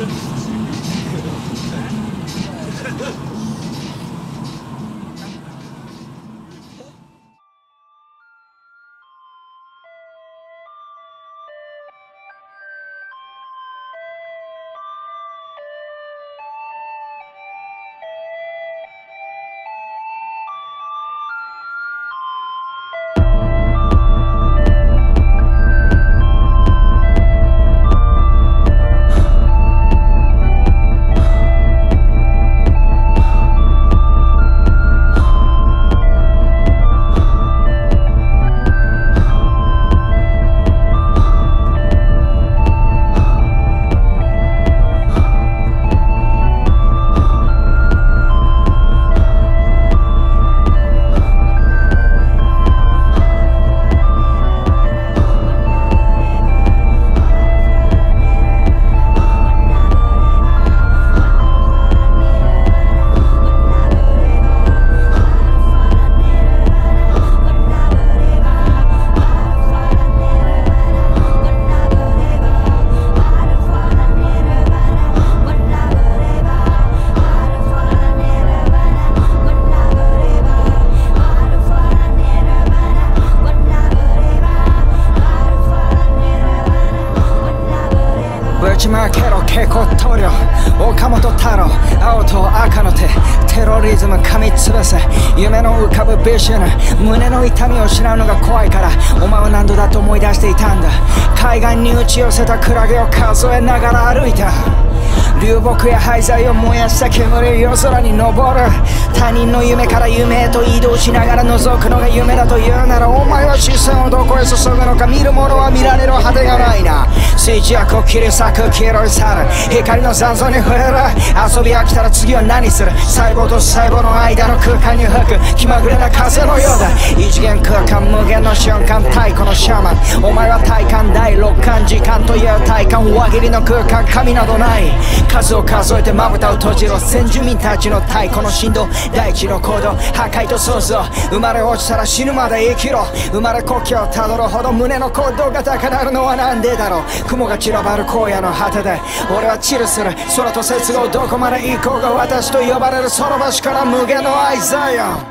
ちまけろ蛍光塗料岡本太郎青と赤の手テロリズム噛みつぶせ夢の浮かぶビジョン胸の痛みを失うのが怖いからお前は何度だと思い出していたんだ海岸に打ち寄せたクラゲを数えながら歩いた流木や廃材を燃やした煙夜空に昇る他人の夢から夢へと移動しながら覗くのが夢だと言うならお前は視線をどこへ注ぐのか見るものは見られる果てがないな水中を切り裂く黄色い猿光の残像に触れる遊び飽きたら次は何する細胞と細胞の間の空間に吹く気まぐれな風のようだ異次元空間無限の瞬間太古のシャーマンお前は体感第六感時間という体感輪切りの空間神などない数を数えてまぶたを閉じろ先住民たちの太鼓の振動大地の行動破壊と創造生まれ落ちたら死ぬまで生きろ生まれ故郷をたどるほど胸の鼓動が高鳴るのはなんでだろう雲が散らばる荒野の果てで俺はチルする空と接合どこまで行こうが私と呼ばれるその場所から無限の愛ザイオン